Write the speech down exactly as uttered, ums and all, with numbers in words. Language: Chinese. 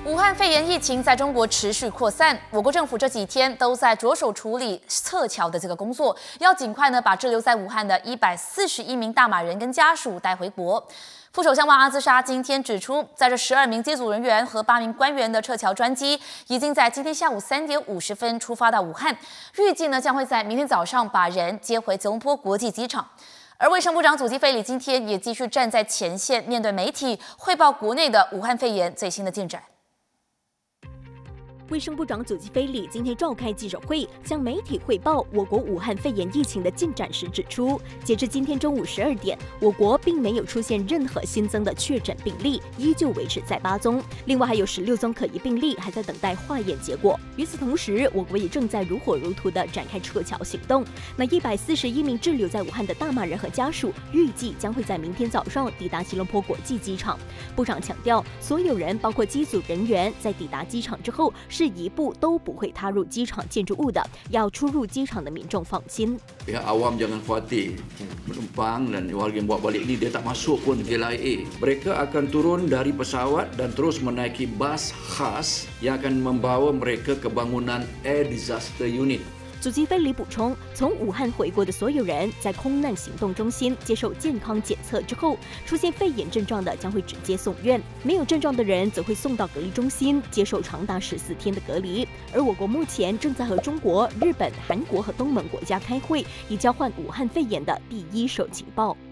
武汉肺炎疫情在中国持续扩散，我国政府这几天都在着手处理撤侨的这个工作，要尽快呢把滞留在武汉的一百四十一名大马人跟家属带回国。副首相旺阿兹莎今天指出，在这十二名机组人员和八名官员的撤侨专机，已经在今天下午三点五十分出发到武汉，预计呢将会在明天早上把人接回吉隆坡国际机场。而卫生部长祖基菲里今天也继续站在前线，面对媒体汇报国内的武汉肺炎最新的进展。 卫生部长祖基菲里今天召开记者会，向媒体汇报我国武汉肺炎疫情的进展时指出，截至今天中午十二点，我国并没有出现任何新增的确诊病例，依旧维持在八宗。另外还有十六宗可疑病例还在等待化验结果。与此同时，我国也正在如火如荼地展开撤侨行动。那一百四十一名滞留在武汉的大马人和家属，预计将会在明天早上抵达吉隆坡国际机场。部长强调，所有人，包括机组人员，在抵达机场之后，是一步都不会踏入机场建筑物的，要出入机场的民众放心。 Pihak awam jangan khawatir, penumpang dan warga yang bawa balik ni dia tak masuk pun K L I A. Mereka akan turun dari pesawat dan terus menaiki bas khas yang akan membawa mereka ke bangunan Air Disaster Unit. 祖基菲里补充，从武汉回国的所有人在空难行动中心接受健康检测之后，出现肺炎症状的将会直接送院，没有症状的人则会送到隔离中心接受长达十四天的隔离。而我国目前正在和中国、日本、韩国和东盟国家开会，以交换武汉肺炎的第一手情报。